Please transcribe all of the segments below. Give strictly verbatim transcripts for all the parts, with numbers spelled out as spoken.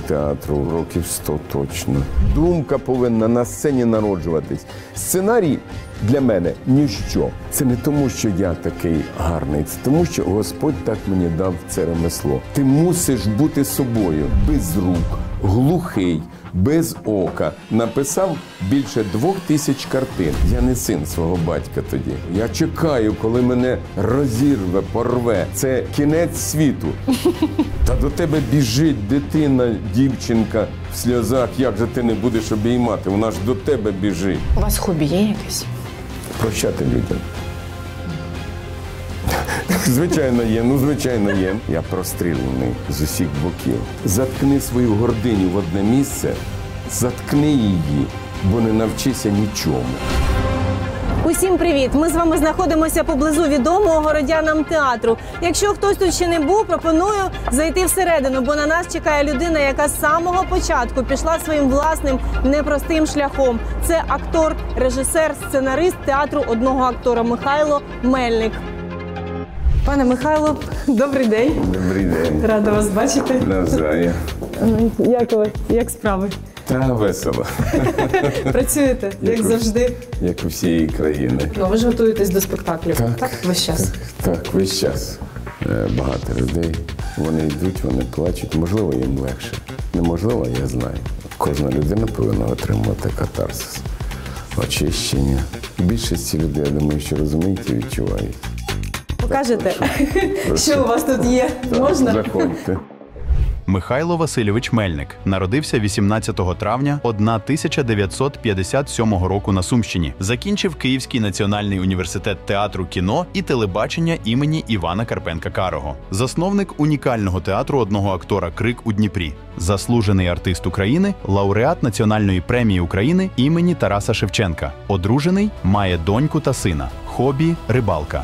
театру років сто точно. Думка повинна на сцені народжуватись. Сценарій для мене – ніщо. Це не тому, що я такий гарний, це тому, що Господь так мені дав це ремесло. Ти мусиш бути собою, без рук, глухий, без ока. Написав більше двох тисяч картин. Я не син свого батька тоді. Я чекаю, коли мене розірве, порве. Це кінець світу. Та до тебе біжить дитина, дівчинка в сльозах. Як же ти не будеш обіймати? Вона ж до тебе біжить. У вас хобі є якесь? Прощати людям. Звичайно є, ну звичайно є. Я прострілений з усіх боків. Заткни свою гординю в одне місце, заткни її, бо не навчися нічому. Усім привіт! Ми з вами знаходимося поблизу відомого городянам театру. Якщо хтось тут ще не був, пропоную зайти всередину, бо на нас чекає людина, яка з самого початку пішла своїм власним непростим шляхом. Це актор, режисер, сценарист театру одного актора Михайло Мельник. Пане Михайло, добрий день. Добрий день. Рада вас бачити. Навзаєм. Як ви? Як справи? Та весело. Працюєте, як, як завжди? Як у всієї країни. Ну, ви ж готуєтесь до спектаклів, так? Так, весь час? Так, так, весь час. Багато людей, вони йдуть, вони плачуть. Можливо, їм легше. Неможливо, я знаю. Кожна людина повинна отримувати катарсис, очищення. Більшість людей, я думаю, що розуміють і відчувають. Покажете, прошу. Що у вас тут є? Так, можна? Заходьте. Михайло Васильович Мельник народився вісімнадцятого травня тисяча дев'ятсот п'ятдесят сьомого року на Сумщині. Закінчив Київський національний університет театру, кіно і телебачення імені Івана Карпенка-Карого. Засновник унікального театру одного актора «Крик» у Дніпрі. Заслужений артист України, лауреат Національної премії України імені Тараса Шевченка. Одружений, має доньку та сина. Хобі – рибалка.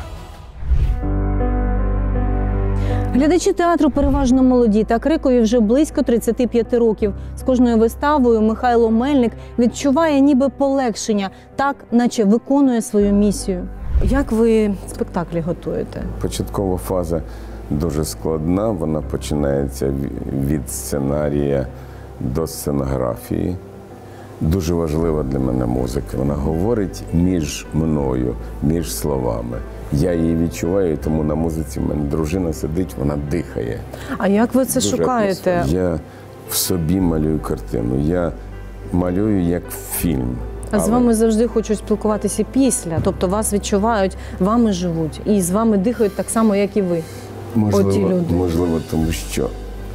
Глядачі театру переважно молоді, та Крикові вже близько тридцяти п'яти років. З кожною виставою Михайло Мельник відчуває ніби полегшення, так, наче виконує свою місію. Як ви спектаклі готуєте? Початкова фаза дуже складна, вона починається від сценарія до сценографії. Дуже важлива для мене музика. Вона говорить між мною, між словами. Я її відчуваю, тому на музиці в мене дружина сидить, вона дихає. А як ви це Дуже шукаєте? атмосферно. Я в собі малюю картину. Я малюю як фільм. А з Але... вами завжди хочуть спілкуватися після, тобто вас відчувають, вами живуть і з вами дихають так само, як і ви. Можливо, Оті люди. можливо, тому що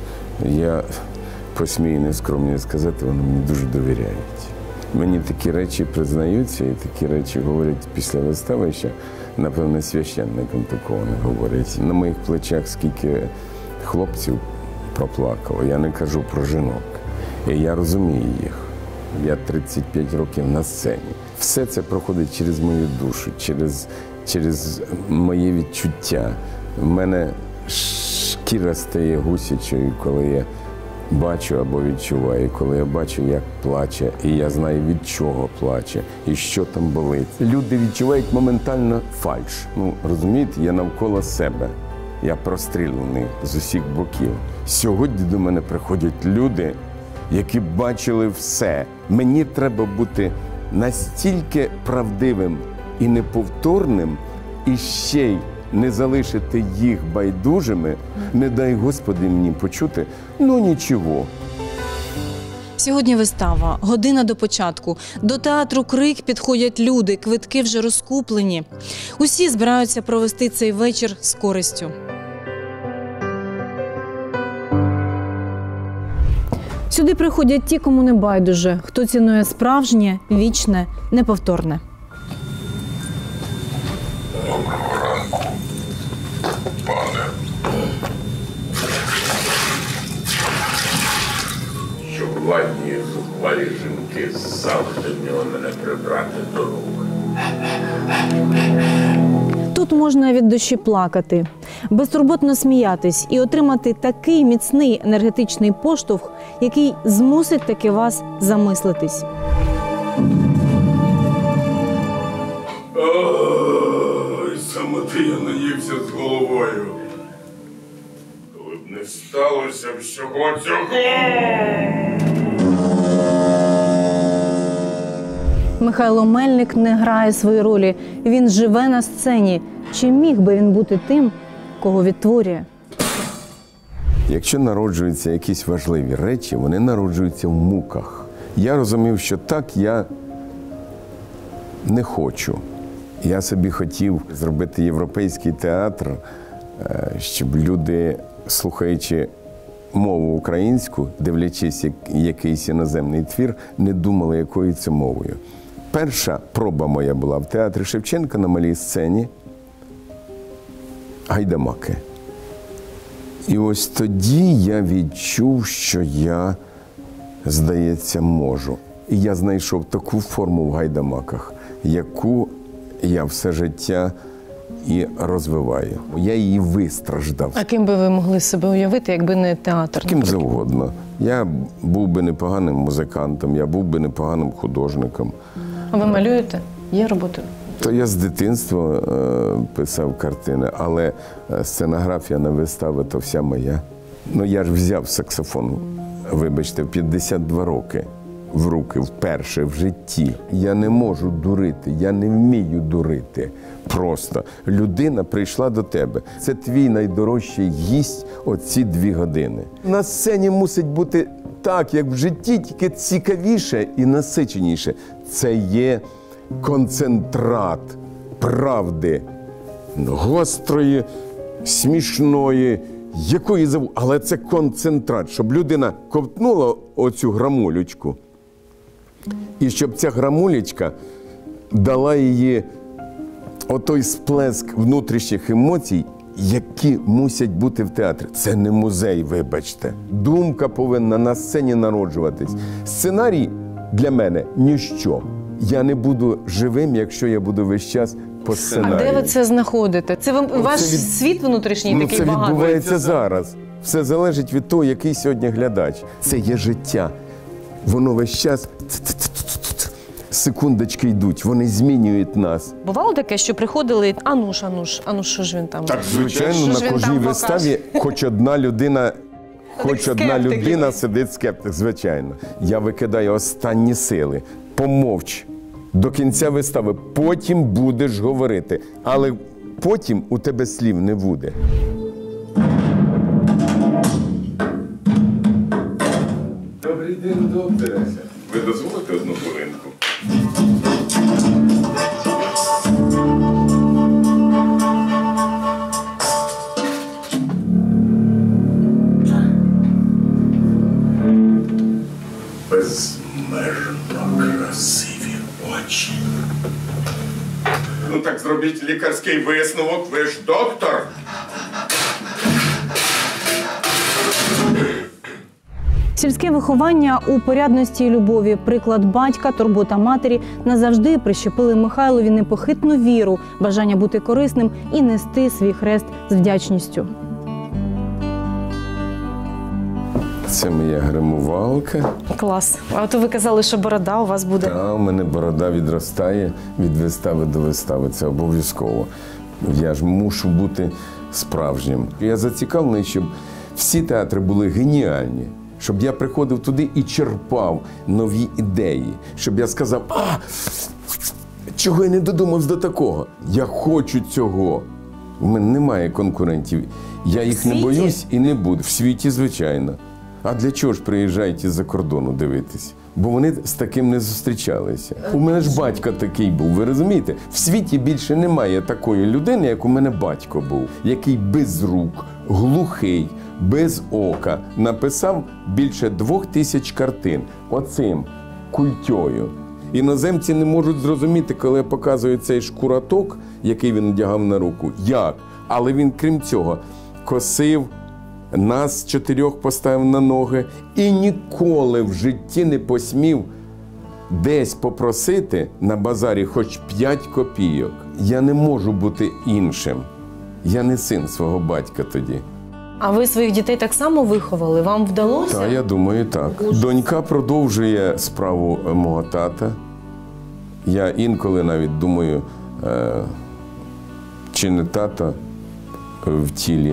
я посмію нескромно сказати, вони мені дуже довіряють. Мені такі речі признаються і такі речі говорять після вистави, що, напевно, священникам такого не говорять. На моїх плечах скільки хлопців проплакало, я не кажу про жінок. І я розумію їх. Я тридцять п'ять років на сцені. Все це проходить через мою душу, через, через моє відчуття. В мене шкіра стає гусячою, коли я бачу або відчуваю, коли я бачу, як плаче, і я знаю, від чого плаче, і що там болить. Люди відчувають моментально фальш. Ну, розумієте, я навколо себе. Я прострілений з усіх боків. Сьогодні до мене приходять люди, які бачили все. Мені треба бути настільки правдивим і неповторним, і ще й не залишити їх байдужими, не дай Господи мені почути, ну нічого. Сьогодні вистава, година до початку. До театру «Крик» підходять люди, квитки вже розкуплені. Усі збираються провести цей вечір з користю. Сюди приходять ті, кому не байдуже, хто цінує справжнє, вічне, неповторне. Пане. Щоб ладні зухвалі жінки завжди вміли мене прибрати до рук. Тут можна від душі плакати, безтурботно сміятись і отримати такий міцний енергетичний поштовх, який змусить таки вас замислитись. Ой, самоти я наївся з головою. Коли б не не сталося всього цього. Михайло Мельник не грає свої ролі. Він живе на сцені. Чи міг би він бути тим, кого відтворює? Якщо народжуються якісь важливі речі, вони народжуються в муках. Я розумів, що так я не хочу. Я собі хотів зробити європейський театр, щоб люди, слухаючи мову українську, дивлячись якийсь іноземний твір, не думали, якою це мовою. Перша проба моя була в театрі Шевченка на малій сцені «Гайдамаки». І ось тоді я відчув, що я, здається, можу. І я знайшов таку форму в «Гайдамаках», яку я все життя і розвиваю. Я її вистраждав. А ким би ви могли себе уявити, якби не театр? Ким завгодно. Я був би непоганим музикантом, я був би непоганим художником. А ви малюєте? Є роботи? То я з дитинства е, писав картини, але сценографія на вистави то вся моя. Ну я ж взяв саксофон, вибачте, в п'ятдесят два роки в руки вперше в житті. Я не можу дурити, я не вмію дурити. Просто людина прийшла до тебе. Це твій найдорожчий гість оці дві години. На сцені мусить бути так, як в житті, тільки цікавіше і насиченіше. Це є концентрат правди, гострої, смішної, якої зову, але це концентрат, щоб людина ковтнула оцю грамулечку, і щоб ця грамулечка дала її отой сплеск внутрішніх емоцій, які мусять бути в театрі. Це не музей, вибачте. Думка повинна на сцені народжуватись. Сценарій для мене – ніщо. Я не буду живим, якщо я буду весь час по сценарію. А де ви це знаходите? Це ви, ваш від... світ внутрішній ну, такий це багатий? Це відбувається зараз. Все залежить від того, який сьогодні глядач. Це є життя. Воно весь час... Секундочки йдуть, вони змінюють нас. Бувало таке, що приходили, ануш, ануш, ануш, що ж він там? Так, звичайно, Що ж на він кожній там виставі хоч одна людина, хоч скептик одна людина якийсь. сидить скептик, звичайно. Я викидаю останні сили. Помовч до кінця вистави, потім будеш говорити, але потім у тебе слів не буде. Добрий день, докторе. Ви дозволите одну хвилинку? Безмежно красиві очі. Ну так зробіть лікарський висновок, ви ж доктор. Сільське виховання у порядності і любові, приклад батька, турбота матері назавжди прищепили Михайлові непохитну віру, бажання бути корисним і нести свій хрест з вдячністю. Це моя гримувалка. Клас. А то ви казали, що борода у вас буде. Та, у мене борода відростає від вистави до вистави. Це обов'язково. Я ж мушу бути справжнім. Я зацікавлений, щоб всі театри були геніальні. Щоб я приходив туди і черпав нові ідеї. Щоб я сказав, а, чого я не додумався до такого? Я хочу цього. У мене немає конкурентів. Я їх не боюсь і не буду. В світі, звичайно. А для чого ж приїжджають із-за кордону дивитись? Бо вони з таким не зустрічалися. У мене ж батько такий був, ви розумієте? В світі більше немає такої людини, як у мене батько був, який без рук, глухий, без ока написав більше двох тисяч картин оцим культьою. Іноземці не можуть зрозуміти, коли я показую цей шкураток, який він одягав на руку, як. Але він, крім цього, косив, нас чотирьох поставив на ноги і ніколи в житті не посмів десь попросити на базарі хоч п'ять копійок. Я не можу бути іншим. Я не син свого батька тоді. А ви своїх дітей так само виховали? Вам вдалося? Так, я думаю, так. Донька продовжує справу мого тата. Я інколи навіть думаю, чи не тата в тілі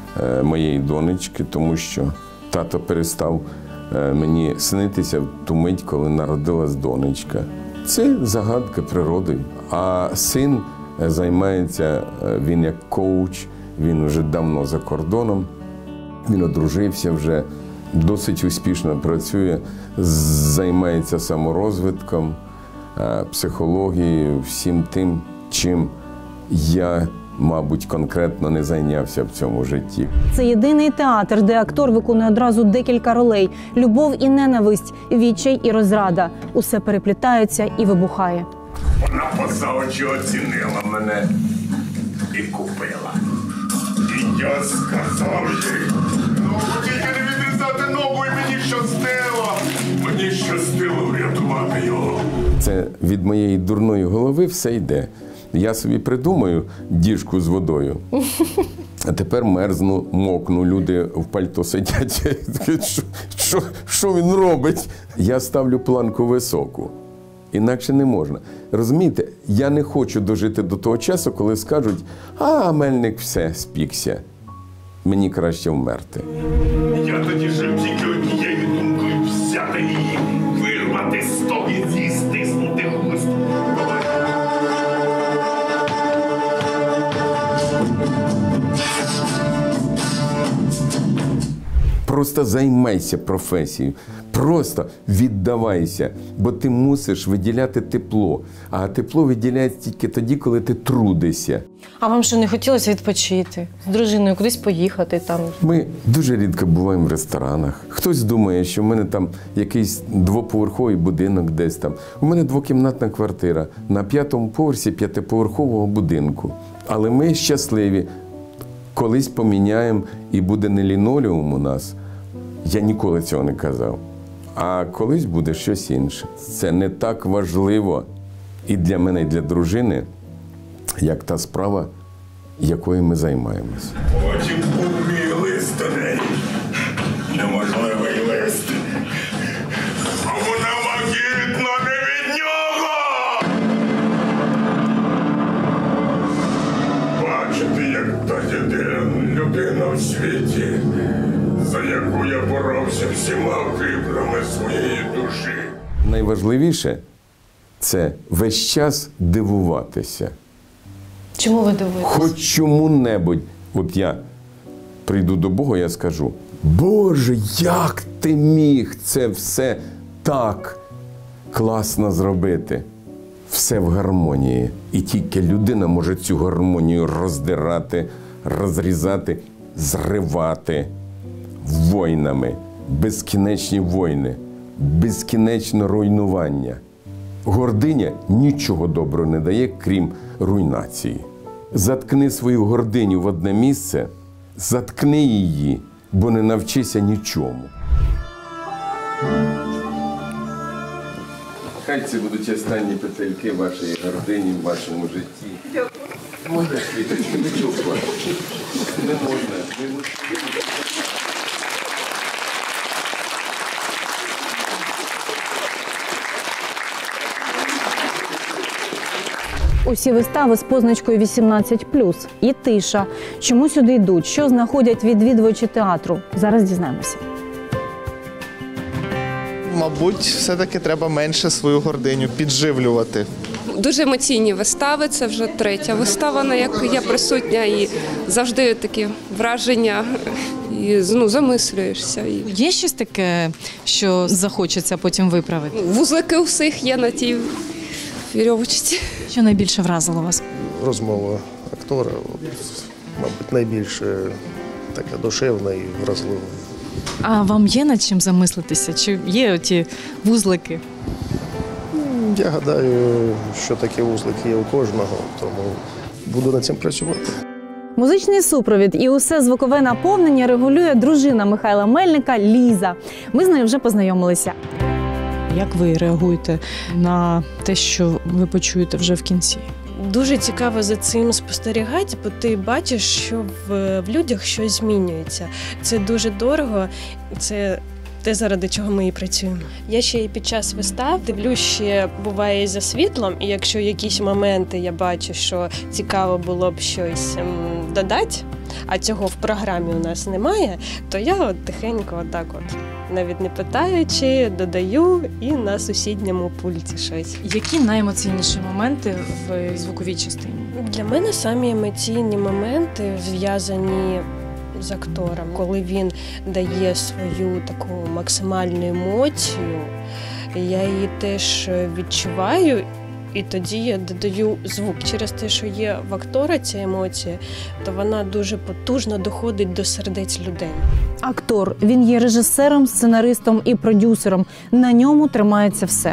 е, моєї донечки, тому що тато перестав е, мені снитися в ту мить, коли народилась донечка. Це загадка природи. А син е, займається, е, він як коуч, він вже давно за кордоном, він одружився вже, досить успішно працює, займається саморозвитком, психологією, всім тим, чим я, мабуть, конкретно не зайнявся в цьому житті. Це єдиний театр, де актор виконує одразу декілька ролей – любов і ненависть, відчай і розрада. Усе переплітається і вибухає. Вона поза очі оцінила мене і купила. І я сказав їй, ну, тільки не відрізати ногу, і мені щастило. Мені щастило врятувати його. Це від моєї дурної голови все йде. Я собі придумаю діжку з водою, а тепер мерзну, мокну, люди в пальто сидять. Що, що, що він робить? Я ставлю планку високу. Інакше не можна. Розумієте, я не хочу дожити до того часу, коли скажуть, а Мельник все, спікся. Мені краще вмерти. Я тоді жив тільки однією думкою взяти її, вирвати з того і стиснути густ. Просто займайся професією, просто віддавайся, бо ти мусиш виділяти тепло. А тепло виділяється тільки тоді, коли ти трудишся. А вам що, не хотілося відпочити? З дружиною кудись поїхати там? Ми дуже рідко буваємо в ресторанах. Хтось думає, що в мене там якийсь двоповерховий будинок десь там. У мене двокімнатна квартира на п'ятому поверсі п'ятиповерхового будинку. Але ми щасливі. Колись поміняємо і буде не лінолеум у нас. Я ніколи цього не казав. А колись буде щось інше. Це не так важливо і для мене, і для дружини, як та справа, якою ми займаємося. Потім був мій лист до неї. Неможливий лист. А вона вагітна не від нього! Бачите, як та єдина людина в світі, за яку я боровся всіма фібрами своєї душі. Найважливіше – це весь час дивуватися. Чому ви дивуєтесь? Хоч чому-небудь. От я прийду до Бога, я скажу, Боже, як ти міг це все так класно зробити? Все в гармонії. І тільки людина може цю гармонію роздирати, розрізати, зривати війнами. Безкінечні війни, безкінечне руйнування. Гординя нічого доброго не дає, крім руйнації. Заткни свою гординю в одне місце, заткни її, бо не навчися нічому. Хай це будуть останні петельки вашої гордині в вашому житті. Дякую. Можна квіточки, не чого? Не можна. Усі вистави з позначкою вісімнадцять плюс. І тиша. Чому сюди йдуть? Що знаходять відвідувачі театру? Зараз дізнаємося. Мабуть, все-таки треба менше свою гординю підживлювати. Дуже емоційні вистави, це вже третя вистава, на якій я присутня, і завжди такі враження, і ну, замислюєшся. Є щось таке, що захочеться потім виправити? Вузлики у всіх є на тій вірьовочці. Що найбільше вразило вас? Розмова актора, мабуть, найбільш така душевна і вразлива. А вам є над чим замислитися? Чи є оті вузлики? Я гадаю, що такі вузлики є у кожного, тому буду над цим працювати. Музичний супровід і усе звукове наповнення регулює дружина Михайла Мельника Ліза. Ми з нею вже познайомилися. Як ви реагуєте на те, що ви почуєте вже в кінці? Дуже цікаво за цим спостерігати, бо ти бачиш, що в, в людях щось змінюється. Це дуже дорого, це те, заради чого ми і працюємо. Я ще і під час вистав дивлюсь, ще буває і за світлом, і якщо якісь моменти я бачу, що цікаво було б щось ем, додати, а цього в програмі у нас немає, то я от тихенько отак от, навіть не питаючи, додаю і на сусідньому пульті щось. Які найемоційніші моменти в звуковій частині? Для мене самі емоційні моменти зв'язані з актором, коли він дає свою таку максимальну емоцію, я її теж відчуваю, і тоді я додаю звук. Через те, що є в актора ця емоція, то вона дуже потужно доходить до сердець людей. Актор. Він є режисером, сценаристом і продюсером. На ньому тримається все.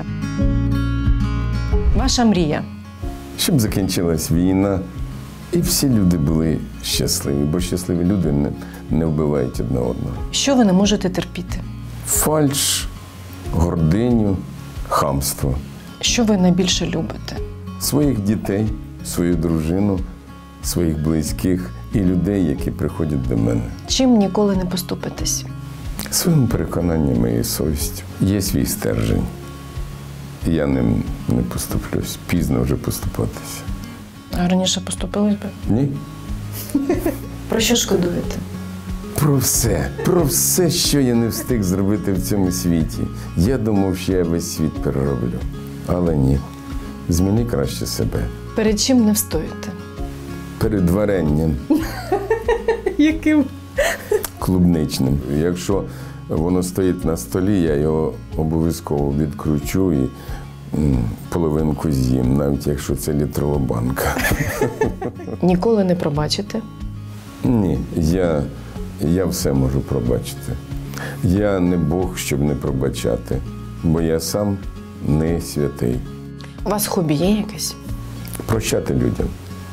Ваша мрія? Щоб закінчилась війна, і всі люди були щасливі, бо щасливі люди не, не вбивають одне одного. Що ви не можете терпіти? Фальш, гординю, хамство. Що ви найбільше любите? Своїх дітей, свою дружину, своїх близьких і людей, які приходять до мене. Чим ніколи не поступитесь? Своїм переконанням і совістю. Є свій стержень. Я ним не поступлюсь. Пізно вже поступатися. А раніше поступились би? Ні. Про що шкодуєте? Про все. Про все, що я не встиг зробити в цьому світі. Я думав, що я весь світ перероблю. Але ні. Зміни краще себе. Перед чим не встоїте? Перед варенням. Яким? Клубничним. Якщо воно стоїть на столі, я його обов'язково відкручу і м, половинку з'їм, навіть якщо це літрова банка. Ніколи не пробачите? Ні, я, я все можу пробачити. Я не Бог, щоб не пробачати, бо я сам не святий. У вас хобі є якесь? Прощати людям.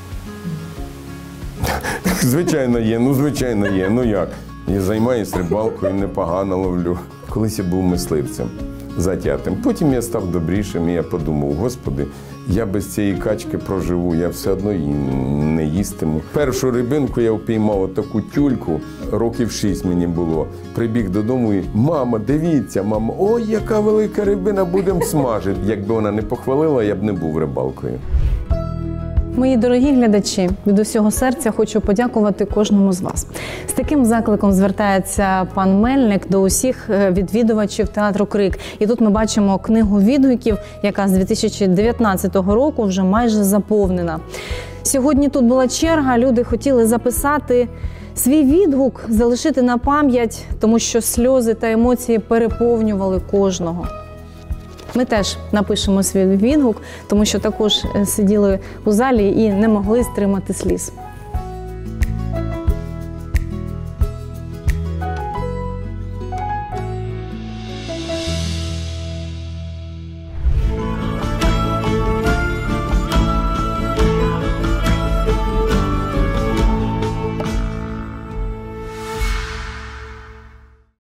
Звичайно є, ну звичайно є, ну як? Я займаюся рибалкою, непогано ловлю. Колись я був мисливцем затятим. Потім я став добрішим і я подумав, Господи, я без цієї качки проживу, я все одно її не їстиму. Першу рибинку я впіймав таку тюльку, років шість мені було. Прибіг додому і, мама, дивіться, мама, ой, яка велика рибина, будемо смажити. Якби вона не похвалила, я б не був рибалкою. Мої дорогі глядачі, від усього серця хочу подякувати кожному з вас. З таким закликом звертається пан Мельник до усіх відвідувачів театру «Крик». І тут ми бачимо книгу відгуків, яка з дві тисячі дев'ятнадцятого року вже майже заповнена. Сьогодні тут була черга, люди хотіли записати свій відгук, залишити на пам'ять, тому що сльози та емоції переповнювали кожного. Ми теж напишемо свій відгук, тому що також сиділи у залі і не могли стримати сліз.